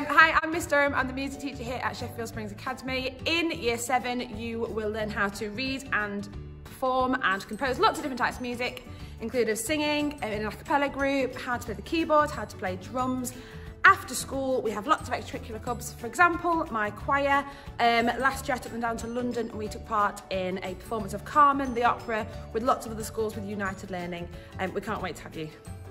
Hi, I'm Miss Durham. I'm the music teacher here at Sheffield Springs Academy. In Year 7, you will learn how to read and perform and compose lots of different types of music, including singing, in an a cappella group, how to play the keyboard, how to play drums. After school, we have lots of extracurricular clubs. For example, my choir. Last year I took them down to London and we took part in a performance of Carmen, the opera, with lots of other schools with United Learning. We can't wait to have you.